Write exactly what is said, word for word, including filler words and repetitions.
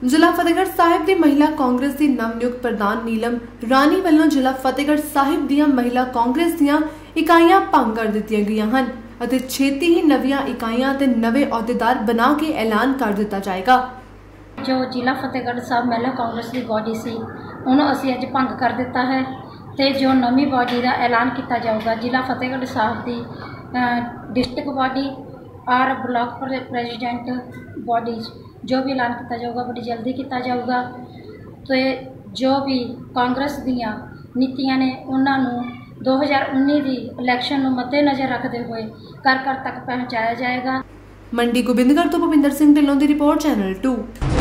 जिला फतेहगढ़ साहिब की महिला कांग्रेस की नवनियुक्त प्रधान नीलम रानी वालों जिला फतेहगढ़ साहिब दी महिला कांग्रेस दी इकाइयां भंग कर दित्तियां गईयां हन अते छेती ही नवीं इकाइयां ते नवे अहुदेदार बना के ऐलान कर दिता जाएगा। जो जिला फतेहगढ़ साहब महिला कांग्रेस की बॉडी सी उन्होंने असीं अज भंग कर दिता है ते जो नवी बॉडी का ऐलान किया जाऊगा जिला फतेहगढ़ साहब की डिस्ट्रिक्ट बॉडी और ब्लॉक प्रेजिडेंट बॉडीज जो भी ऐलान किया जाऊगा बड़ी जल्दी किया जाऊगा। तो जो भी कांग्रेस दियाँ नीतियां ने उन्होंने दो हज़ार उन्नीस की इलैक्शन मद्देनज़र रखते हुए घर घर तक पहुँचाया जाएगा। मंडी गोबिंदगढ़ तो भुपिंदर सिंह ढिल्लों की रिपोर्ट चैनल टू।